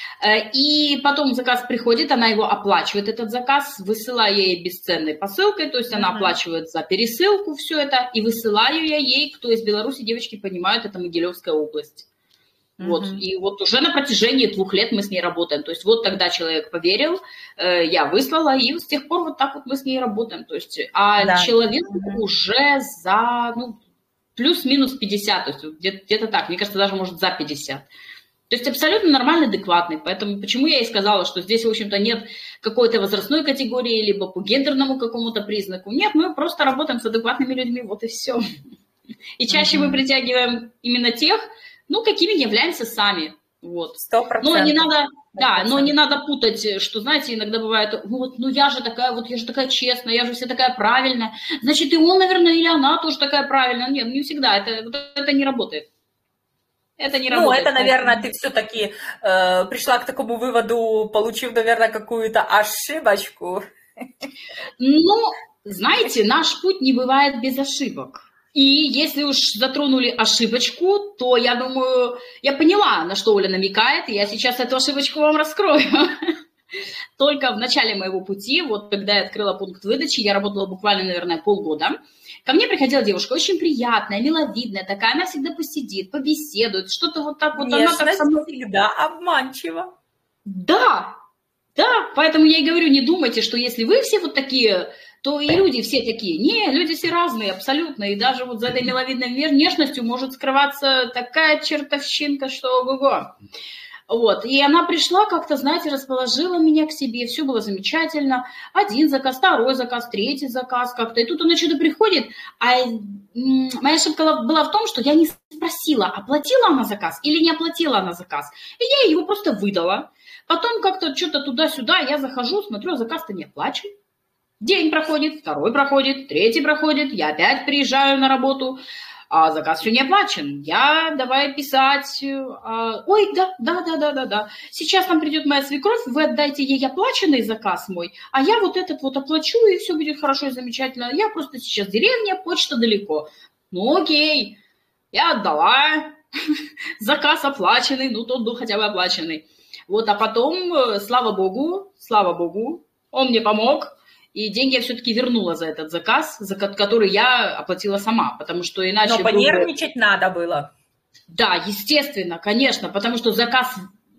И потом заказ приходит, она его оплачивает, этот заказ, высылаю ей бесценной посылкой, то есть она оплачивает за пересылку все это, и высылаю я ей, кто из Беларуси, девочки понимают, это Могилевская область. Вот, и вот уже на протяжении 2 лет мы с ней работаем. То есть вот тогда человек поверил, я выслала, и с тех пор вот так вот мы с ней работаем. То есть, человек уже за, плюс-минус 50, то есть где-то так, мне кажется, даже может за 50. То есть абсолютно нормальный, адекватный. Поэтому почему я и сказала, что здесь, в общем-то, нет какой-то возрастной категории, либо по гендерному какому-то признаку. Нет, мы просто работаем с адекватными людьми, вот и все. И чаще мы притягиваем именно тех, какими являемся сами. Вот. 100%. Но не надо, но не надо путать, что, знаете, иногда бывает, я же такая честная, я же вся такая правильная, значит, и он, наверное, или она тоже такая правильная. Нет, не всегда, это не работает. Это не работает. Это, наверное, ты все-таки пришла к такому выводу, получив, наверное, какую-то ошибочку. Знаете, наш путь не бывает без ошибок. И если уж затронули ошибочку, то я думаю, я поняла, на что Оля намекает, и я сейчас эту ошибочку вам раскрою. Только в начале моего пути, вот когда я открыла пункт выдачи, я работала буквально, наверное, полгода, ко мне приходила девушка очень приятная, миловидная такая, она всегда посидит, побеседует, что-то вот так вот. Внешность она так со мной всегда обманчива. Да, поэтому я и говорю, не думайте, что если вы все вот такие, то и люди все такие. Не, люди все разные, абсолютно. И даже вот за этой миловидной внешностью может скрываться такая чертовщинка, что ого-го. Вот. И она пришла как-то, знаете, расположила меня к себе, все было замечательно. 1 заказ, 2 заказ, 3 заказ как-то. И тут она что-то приходит, а моя ошибка была в том, что я не спросила, оплатила она заказ или не оплатила она заказ. И я его просто выдала. Потом как-то что-то туда-сюда, я захожу, смотрю, заказ-то не оплачен. День проходит, второй проходит, третий проходит, я опять приезжаю на работу, а заказ еще не оплачен. Я давай писать, ой, да, сейчас там придет моя свекровь, вы отдайте ей оплаченный заказ мой, а я вот этот вот оплачу, и все будет хорошо и замечательно. Я просто сейчас в деревне, почта далеко. Ну окей, я отдала, заказ оплаченный, ну тот был хотя бы оплаченный. Вот, а потом, слава богу, он мне помог. И деньги я все-таки вернула за этот заказ, за который я оплатила сама, потому что иначе... Но понервничать надо было. Да, естественно, конечно, потому что заказ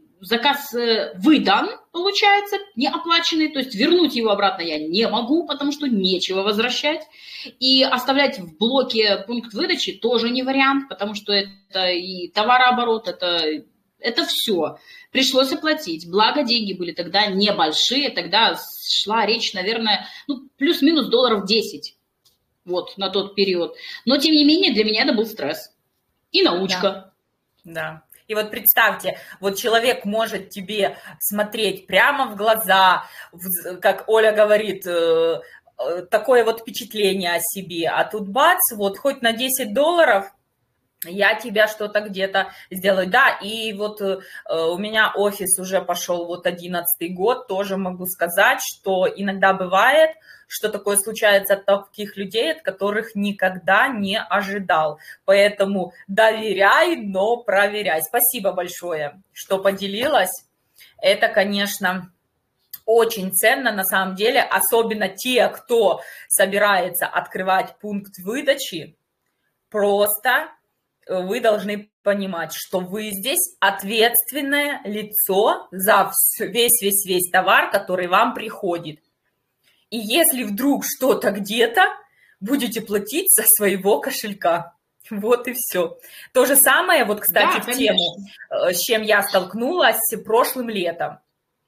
выдан, получается, не оплаченный, то есть вернуть его обратно я не могу, потому что нечего возвращать. И оставлять в блоке пункт выдачи тоже не вариант, потому что это и товарооборот, это все. Пришлось оплатить. Благо, деньги были тогда небольшие. Тогда шла речь, наверное, плюс-минус $10. Вот, на тот период. Но, тем не менее, для меня это был стресс. И научка. Да. И вот представьте, вот человек может тебе смотреть прямо в глаза, как Оля говорит, такое вот впечатление о себе. А тут бац, вот хоть на $10, я тебя что-то где-то сделаю. Да, и вот у меня офис уже пошел вот 11-й год, тоже могу сказать, что иногда бывает, что такое случается от таких людей, от которых никогда не ожидал. Поэтому доверяй, но проверяй. Спасибо большое, что поделилась. Это, конечно, очень ценно на самом деле, особенно те, кто собирается открывать пункт выдачи, просто... Вы должны понимать, что вы здесь ответственное лицо за весь товар, который вам приходит. И если вдруг что-то где-то, будете платить со своего кошелька. Вот и все. То же самое, вот, кстати, в тему, с чем я столкнулась прошлым летом.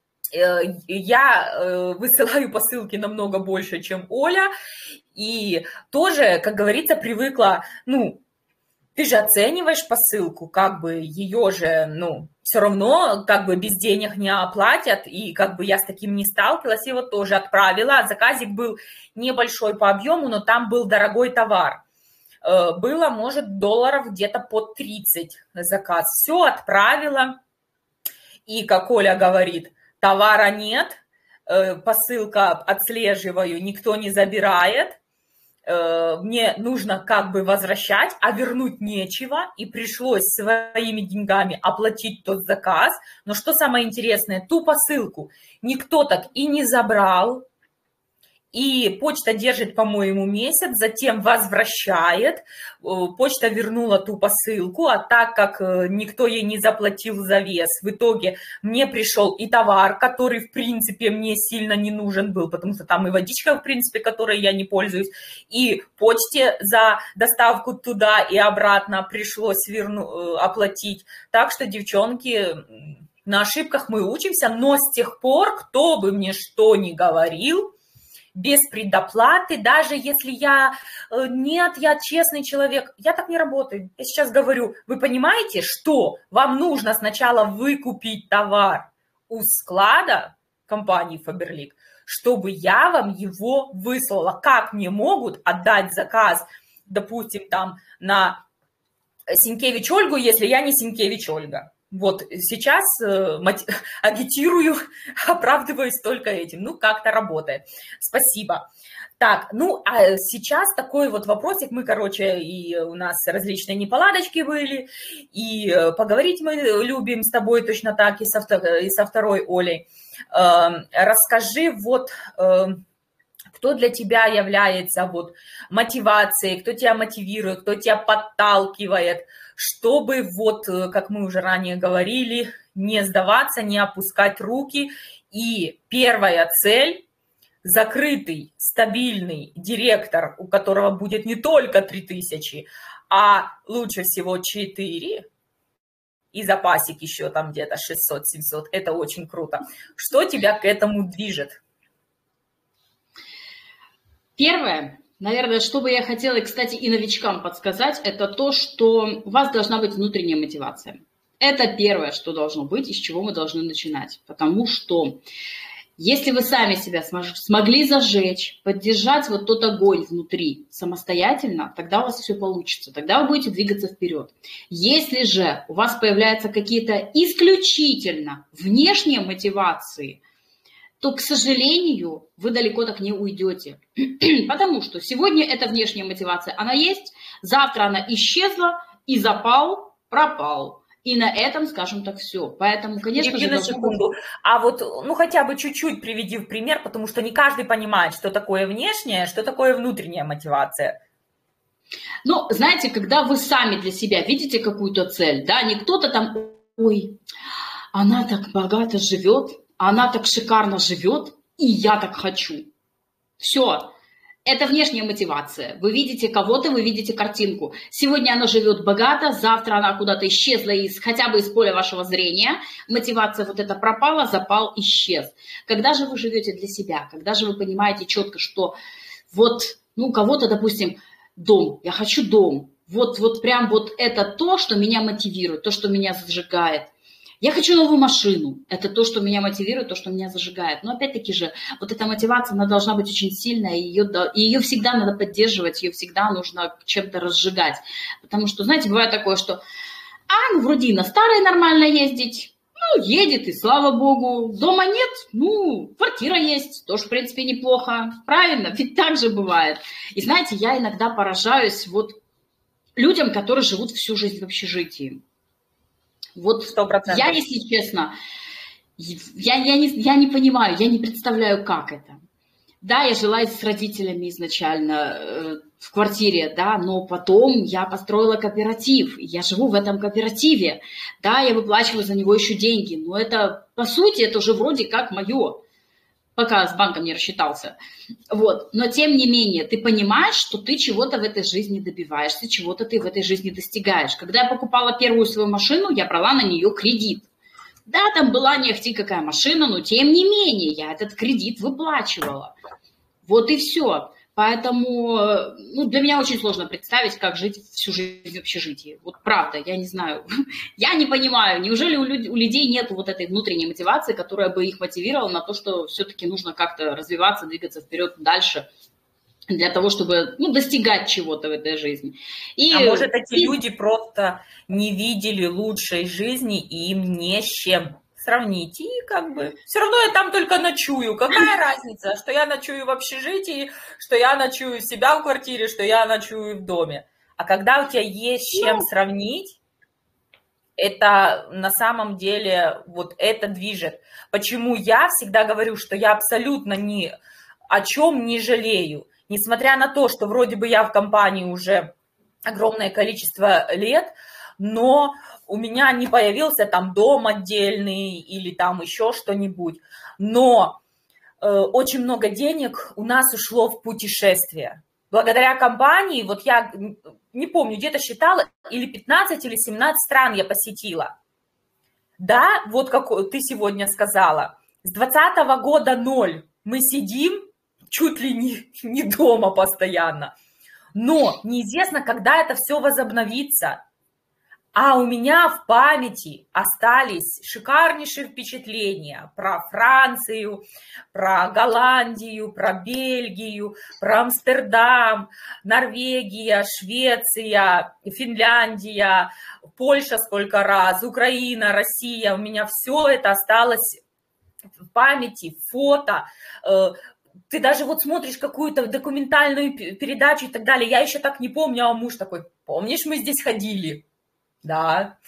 Я высылаю посылки намного больше, чем Оля. И тоже, как говорится, привыкла, ты же оцениваешь посылку, как бы ее же, все равно как бы без денег не оплатят, и как бы я с таким не сталкивалась, и вот тоже отправила. Заказик был небольшой по объему, но там был дорогой товар. Было, может, долларов где-то под 30 заказ. Все отправила, и, как Оля говорит, товара нет, посылка отслеживаю, никто не забирает. Мне нужно как бы возвращать, а вернуть нечего, и пришлось своими деньгами оплатить тот заказ. Но что самое интересное, ту посылку никто так и не забрал, и почта держит, по-моему, месяц, затем возвращает, почта вернула ту посылку, а так как никто ей не заплатил за вес, в итоге мне пришел и товар, который, в принципе, мне сильно не нужен был, потому что там и водичка, в принципе, которой я не пользуюсь, и почте за доставку туда и обратно пришлось оплатить. Так что, девчонки, на ошибках мы учимся, но с тех пор, кто бы мне что ни говорил, без предоплаты, даже если я честный человек, я так не работаю. Я сейчас говорю, вы понимаете, что вам нужно сначала выкупить товар у склада компании Faberlic, чтобы я вам его выслала. Как мне могут отдать заказ, допустим, там на Синкевич Ольгу, если я не Синкевич Ольга? Вот сейчас агитирую, оправдываюсь только этим. Как-то работает. Спасибо. Так, а сейчас такой вот вопросик. Мы, и у нас различные неполадочки были, и поговорить мы любим с тобой точно так, и со второй Олей. Расскажи, кто для тебя является мотивацией, кто тебя мотивирует, кто тебя подталкивает, чтобы, как мы уже ранее говорили, не сдаваться, не опускать руки. И первая цель – закрытый, стабильный директор, у которого будет не только 3000, а лучше всего 4, и запасик еще там где-то 600-700. Это очень круто. Что тебя к этому движет? Первое Наверное, что бы я хотела, и, кстати, и новичкам подсказать, это то, что у вас должна быть внутренняя мотивация. Это первое, что должно быть, и с чего мы должны начинать. Потому что если вы сами себя смогли зажечь, поддержать вот тот огонь внутри самостоятельно, тогда у вас все получится, тогда вы будете двигаться вперед. Если же у вас появляются какие-то исключительно внешние мотивации, то, к сожалению, вы далеко так не уйдете. Потому что сегодня эта внешняя мотивация, она есть, завтра она исчезла, и запал, пропал. И на этом, скажем так, все. Поэтому, конечно же, на секунду. А вот, ну, хотя бы чуть-чуть приведи в пример, потому что не каждый понимает, что такое внешняя, что такое внутренняя мотивация. Ну, знаете, когда вы сами для себя видите какую-то цель, да, не кто-то там, ой, она так богато живет, она так шикарно живет, и я так хочу. Все. Это внешняя мотивация. Вы видите кого-то, вы видите картинку. Сегодня она живет богато, завтра она куда-то исчезла хотя бы из поля вашего зрения. Мотивация вот эта пропала, запал, исчез. Когда же вы живете для себя? Когда же вы понимаете четко, что вот, ну, кого-то, допустим, дом, я хочу дом. Вот прям вот это то, что меня мотивирует, то, что меня зажигает. Я хочу новую машину. Это то, что меня мотивирует, то, что меня зажигает. Но опять-таки же, вот эта мотивация, она должна быть очень сильная, и ее всегда надо поддерживать, ее всегда нужно чем-то разжигать. Потому что, знаете, бывает такое, что, ну, вроде и на старой нормально ездить, ну, едет, и слава богу. Дома нет, ну, квартира есть, тоже, в принципе, неплохо. Правильно? Ведь так же бывает. И знаете, я иногда поражаюсь вот людям, которые живут всю жизнь в общежитии. Вот 100%. Я, если честно, я не понимаю, я не представляю, как это. Да, я жила с родителями изначально в квартире, да, но потом я построила кооператив, я живу в этом кооперативе, да, я выплачиваю за него еще деньги, но это, по сути, это уже вроде как мое, пока с банком не рассчитался. Вот. Но тем не менее, ты понимаешь, что ты чего-то в этой жизни добиваешься, чего-то ты в этой жизни достигаешь. Когда я покупала первую свою машину, я брала на нее кредит. Да, там была не ахти какая машина, но тем не менее я этот кредит выплачивала. Вот и все. Поэтому для меня очень сложно представить, как жить всю жизнь в общежитии. Вот правда, я не знаю. Я не понимаю, неужели у людей нет вот этой внутренней мотивации, которая бы их мотивировала на то, что все-таки нужно как-то развиваться, двигаться вперед, дальше, для того, чтобы достигать чего-то в этой жизни. А может, эти люди просто не видели лучшей жизни, и им не с чем сравнить, и как бы все равно я там только ночую. Какая разница, что я ночую в общежитии, что я ночую у себя в квартире, что я ночую в доме. А когда у тебя есть с чем сравнить, это на самом деле вот это движет. Почему я всегда говорю, что я абсолютно ни о чем не жалею. Несмотря на то, что вроде бы я в компании уже огромное количество лет, но у меня не появился там дом отдельный или там еще что-нибудь. Но очень много денег у нас ушло в путешествия. Благодаря компании, вот я не помню, где-то считала, или 15, или 17 стран я посетила. Да, вот как ты сегодня сказала, с 2020 года 0 мы сидим чуть ли не дома постоянно. Но неизвестно, когда это все возобновится. А у меня в памяти остались шикарнейшие впечатления про Францию, про Голландию, про Бельгию, про Амстердам, Норвегия, Швеция, Финляндия, Польша сколько раз, Украина, Россия. У меня все это осталось в памяти, фото. Ты даже вот смотришь какую-то документальную передачу и так далее. Я еще так не помню, а муж такой: помнишь, мы здесь ходили? Да,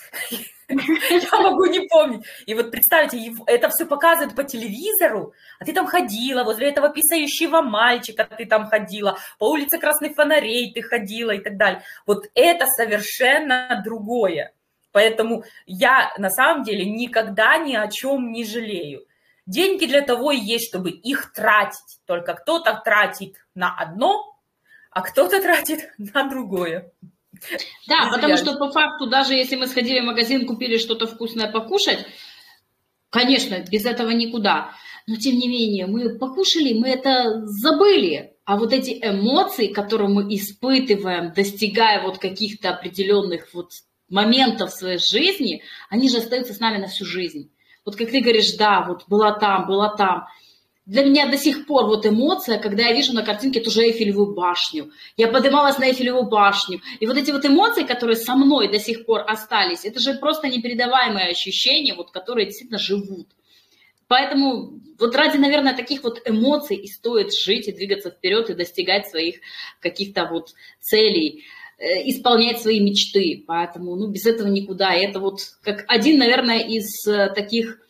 я могу не помнить. И вот представьте, это все показывают по телевизору, а ты там ходила, возле этого писающего мальчика ты там ходила, по улице Красных Фонарей ты ходила и так далее. Вот это совершенно другое. Поэтому я на самом деле никогда ни о чем не жалею. Деньги для того и есть, чтобы их тратить. Только кто-то тратит на одно, а кто-то тратит на другое. Да, потому что по факту, даже если мы сходили в магазин, купили что-то вкусное покушать, конечно, без этого никуда. но тем не менее мы покушали, мы это забыли. А вот эти эмоции, которые мы испытываем, достигая вот каких-то определенных вот моментов в своей жизни, они же остаются с нами на всю жизнь. Вот как ты говоришь, да, вот была там, была там. Для меня до сих пор вот эмоция, когда я вижу на картинке ту же Эйфелевую башню. Я поднималась на Эйфелевую башню. И вот эти вот эмоции, которые со мной до сих пор остались, это же просто непередаваемые ощущения, вот, которые действительно живут. Поэтому вот ради, наверное, таких вот эмоций и стоит жить, и двигаться вперед, и достигать своих каких-то вот целей, исполнять свои мечты. Поэтому, ну, без этого никуда. И это вот как один, наверное, из таких,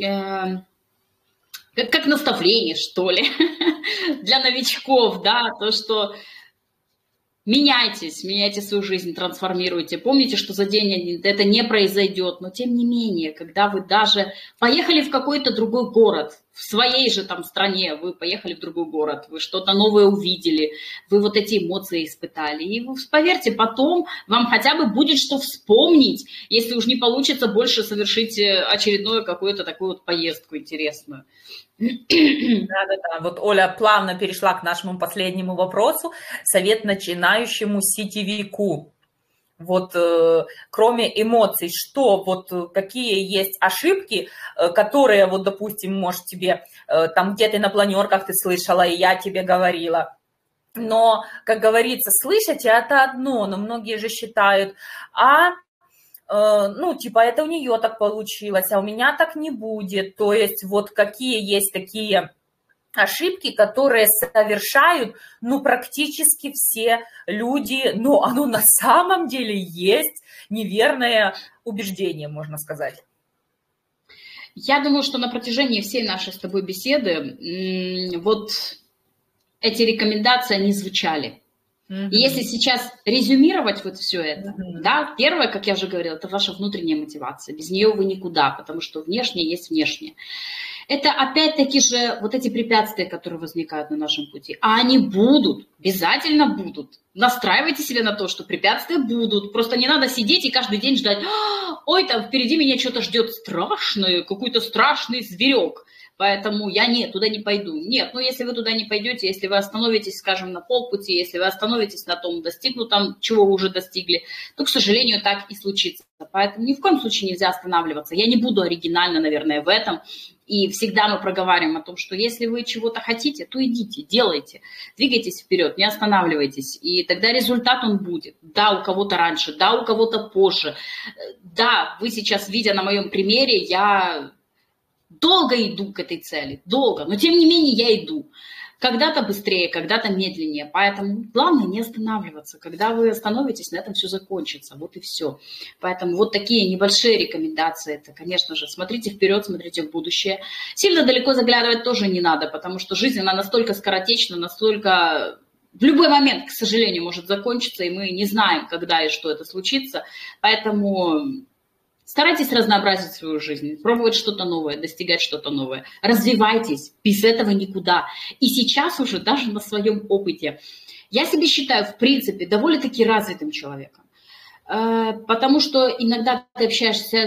как наставление, что ли, для новичков, да, то, что меняйтесь, меняйте свою жизнь, трансформируйте. Помните, что за день это не произойдет, но тем не менее, когда вы даже поехали в какой-то другой город, в своей же там стране, вы поехали в другой город, вы что-то новое увидели, вы вот эти эмоции испытали. И поверьте, потом вам хотя бы будет что вспомнить, если уж не получится больше совершить очередную какую-то такую вот поездку интересную. Да. Вот Оля плавно перешла к нашему последнему вопросу. Совет начинающему сетевику. Вот кроме эмоций, что вот какие есть ошибки, которые вот, допустим, может тебе там где-то на планерках ты слышала, и я тебе говорила. Но, как говорится, слышать это одно, но многие же считают, ну, типа, это у нее так получилось, а у меня так не будет. То есть вот какие есть такие ошибки, которые совершают, ну, практически все люди, но оно на самом деле есть неверное убеждение, можно сказать. Я думаю, что на протяжении всей нашей с тобой беседы вот эти рекомендации, они звучали. И если сейчас резюмировать вот все это, да, первое, как я уже говорила, это ваша внутренняя мотивация. Без нее вы никуда, потому что внешнее есть внешнее. Это опять-таки же вот эти препятствия, которые возникают на нашем пути. А они будут, обязательно будут. Настраивайте себя на то, что препятствия будут. Просто не надо сидеть и каждый день ждать, ой, там впереди меня что-то ждет страшное, какой-то страшный зверек. Поэтому я туда не пойду. Нет, ну если вы туда не пойдете, если вы остановитесь, скажем, на полпути, если вы остановитесь на том достигнутом, чего вы уже достигли, то, к сожалению, так и случится. Поэтому ни в коем случае нельзя останавливаться. Я не буду оригинальна, наверное, в этом. И всегда мы проговариваем о том, что если вы чего-то хотите, то идите, делайте, двигайтесь вперед, не останавливайтесь. И тогда результат он будет. Да, у кого-то раньше, да, у кого-то позже. Да, вы сейчас, видя на моем примере, я долго иду к этой цели, долго, но тем не менее я иду. Когда-то быстрее, когда-то медленнее, поэтому главное не останавливаться. Когда вы остановитесь, на этом все закончится, вот и все. Поэтому вот такие небольшие рекомендации, это, конечно же, смотрите вперед, смотрите в будущее. Сильно далеко заглядывать тоже не надо, потому что жизнь, она настолько скоротечна, настолько... В любой момент, к сожалению, может закончиться, и мы не знаем, когда и что это случится, поэтому... Старайтесь разнообразить свою жизнь, пробовать что-то новое, достигать что-то новое. Развивайтесь, без этого никуда. И сейчас уже даже на своем опыте. Я себя считаю, в принципе, довольно-таки развитым человеком. Потому что иногда ты общаешься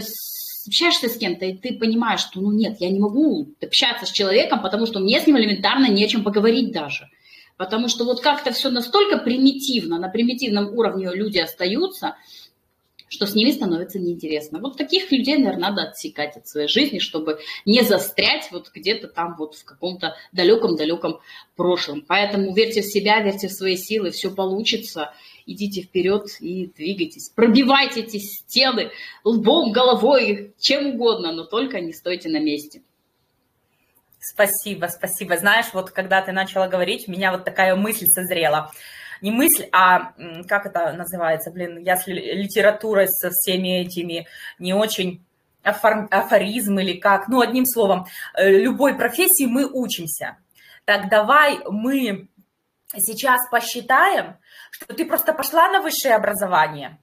с кем-то, и ты понимаешь, что ну нет, я не могу общаться с человеком, потому что мне с ним элементарно не о чем поговорить даже. Потому что вот как-то все настолько примитивно, на примитивном уровне люди остаются, что с ними становится неинтересно. Вот таких людей, наверное, надо отсекать от своей жизни, чтобы не застрять вот где-то там вот в каком-то далеком-далеком прошлом. Поэтому верьте в себя, верьте в свои силы, все получится. Идите вперед и двигайтесь. Пробивайте эти стены лбом, головой, чем угодно, но только не стойте на месте. Спасибо, спасибо. Знаешь, вот когда ты начала говорить, у меня вот такая мысль созрела. Не мысль, а как это называется, я с литературой, со всеми этими не очень афоризм или как, ну, одним словом, любой профессии мы учимся. Так давай мы сейчас посчитаем, что ты просто пошла на высшее образование,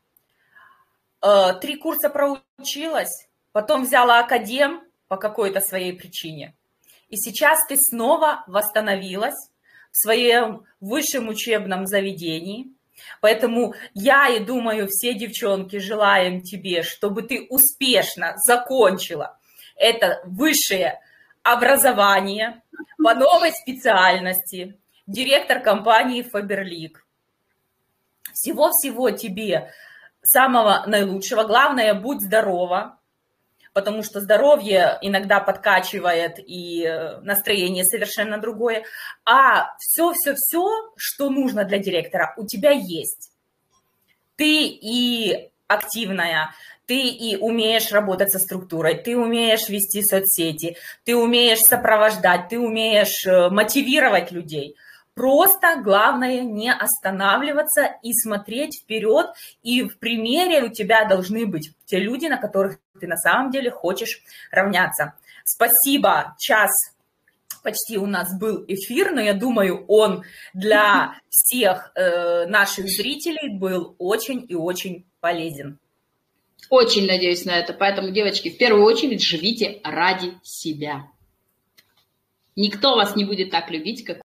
3 курса проучилась, потом взяла академ по какой-то своей причине, и сейчас ты снова восстановилась в своем высшем учебном заведении. Поэтому я и думаю, все девчонки желаем тебе, чтобы ты успешно закончила это высшее образование по новой специальности, директор компании Faberlic. Всего-всего тебе самого наилучшего. Главное, будь здорова, потому что здоровье иногда подкачивает, и настроение совершенно другое. А все-все-все, что нужно для директора, у тебя есть. Ты и активная, ты и умеешь работать со структурой, ты умеешь вести соцсети, ты умеешь сопровождать, ты умеешь мотивировать людей. Просто главное не останавливаться и смотреть вперед, и в примере у тебя должны быть те люди, на которых ты на самом деле хочешь равняться. Спасибо, час почти у нас был эфир, но я думаю, он для всех наших зрителей был очень и очень полезен. Очень надеюсь на это. Поэтому, девочки, в первую очередь живите ради себя. Никто вас не будет так любить, как